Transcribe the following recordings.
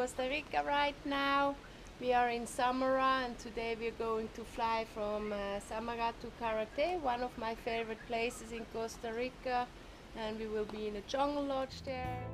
Costa Rica right now. We are in Samara, and today we're going to fly from Samara to Carate, one of my favorite places in Costa Rica, and we will be in a jungle lodge there.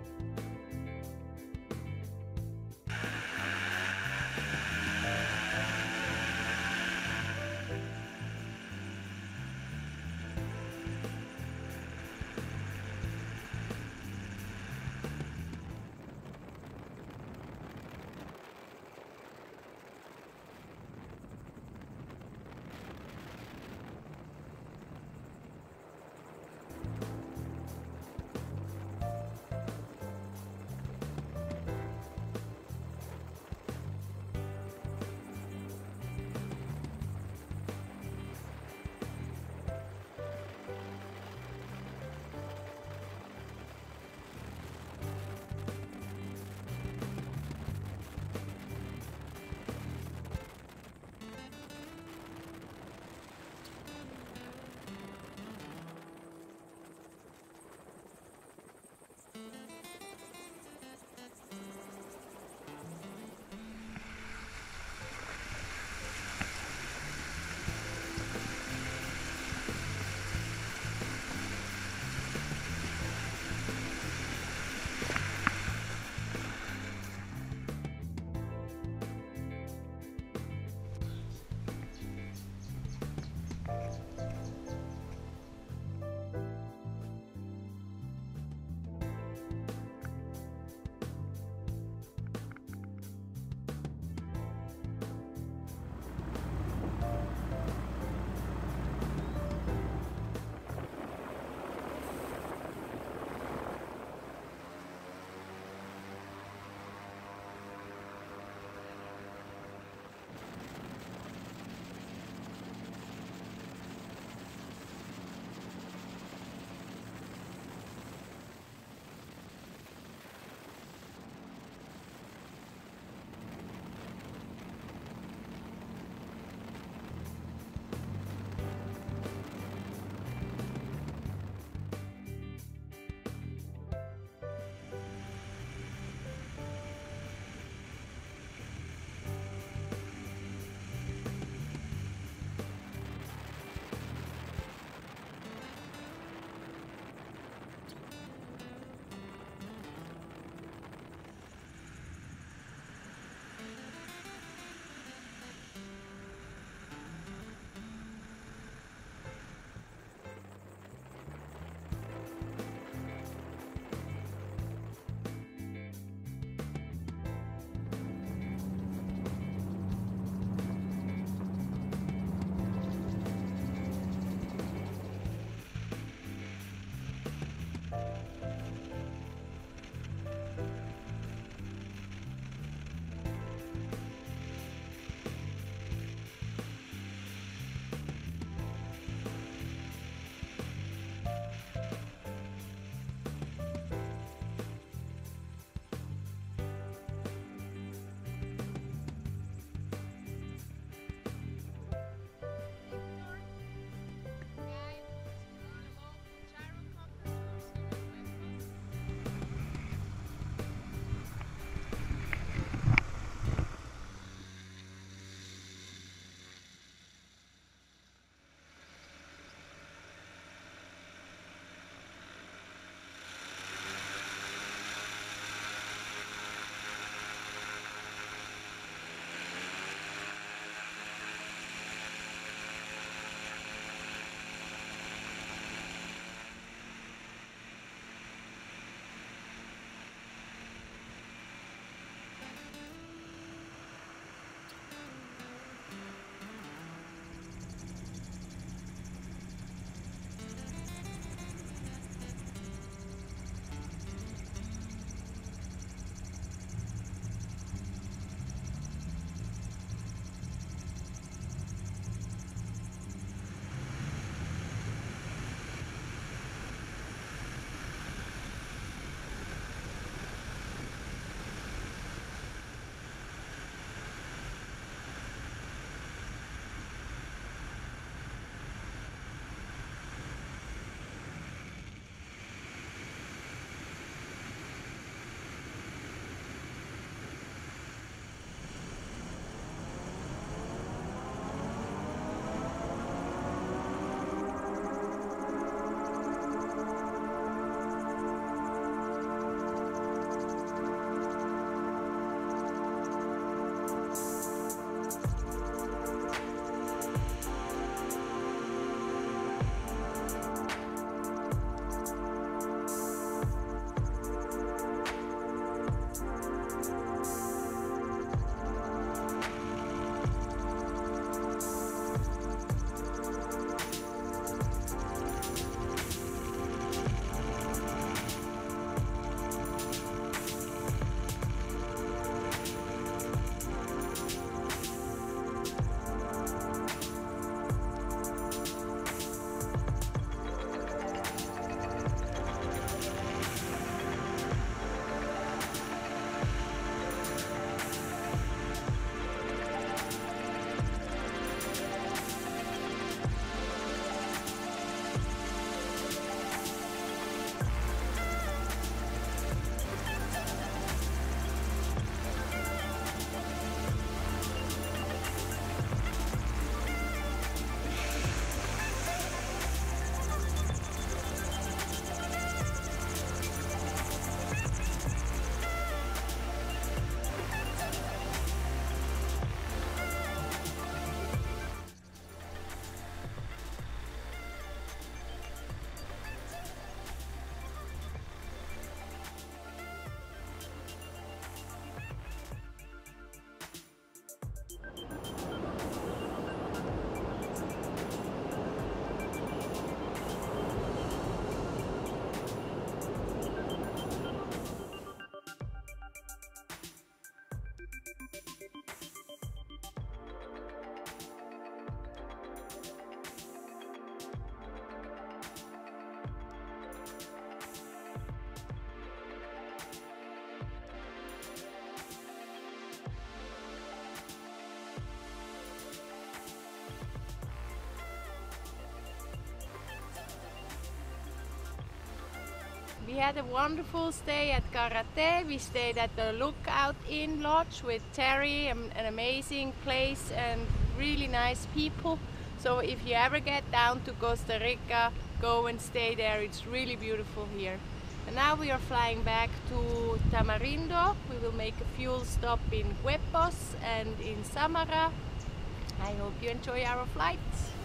We had a wonderful stay at Carate. We stayed at the Lookout Inn Lodge with Terry, an amazing place and really nice people. So if you ever get down to Costa Rica, go and stay there. It's really beautiful here. And now we are flying back to Tamarindo. We will make a fuel stop in Huepos and in Samara. I hope you enjoy our flight.